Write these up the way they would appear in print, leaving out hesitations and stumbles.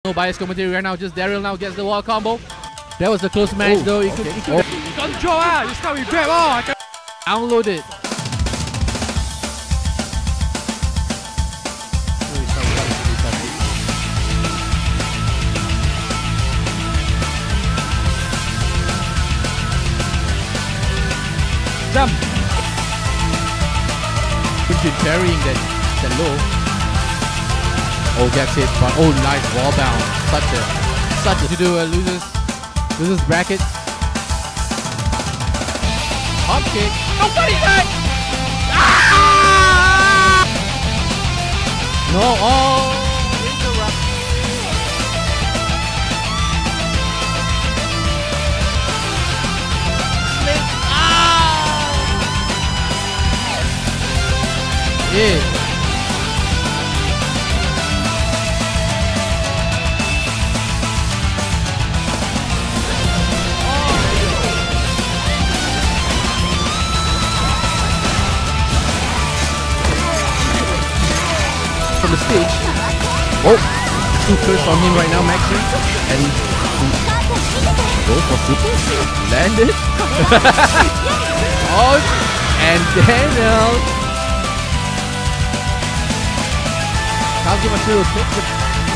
No bias commentary right now. Just Daryl now gets the wall combo. That was a close match though. He could control out. You start with grab. Oh, I can download it. Jump. Been carrying that low. Oh, gets it, but oh, nice wall bound. Such a to do a losers bracket. Pump kick. Nobody back. Ah! No, oh, interrupt. Slip. Ah! Yeah. From the stage. Oh, two curse on him right now, Maxi. And go for super. Landed. Oh, and Daniel. Kazu Mashiro takes it.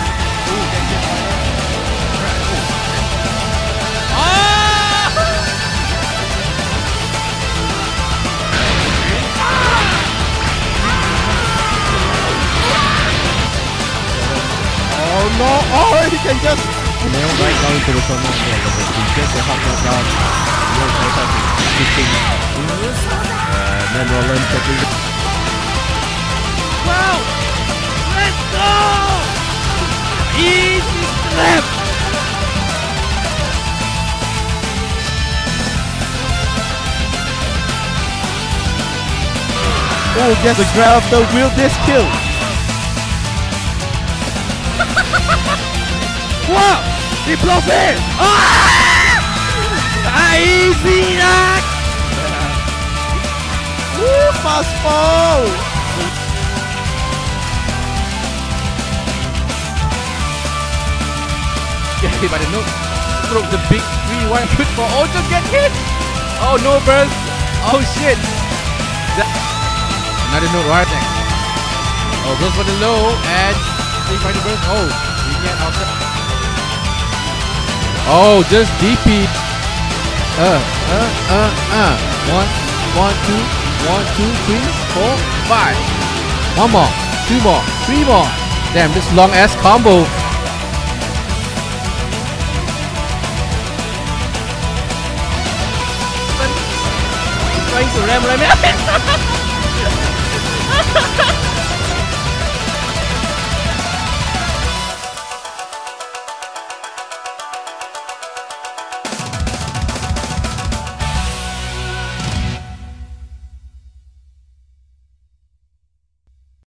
Oh no! Oh, he can just nail right down into the corner. He gets the hot knock down. And then Roland taking it. Wow! Let's go! Easy slap! Oh, gets the grab of the wheel disc kill. Wow! He blows it! Ah! Easy knock! Woo! Fast fall! Get hit by the note. Stroke the big 3-1 put for oh, just get hit! Oh no burst! Oh shit! Another note right there. Oh, goes for the low and they find the burst. Oh, we get outside. Oh, just DP. 1, 2, 1, 2, 3, 4, 5. One more, 2 more, 3 more. Damn, this long ass combo. He's trying to ram it.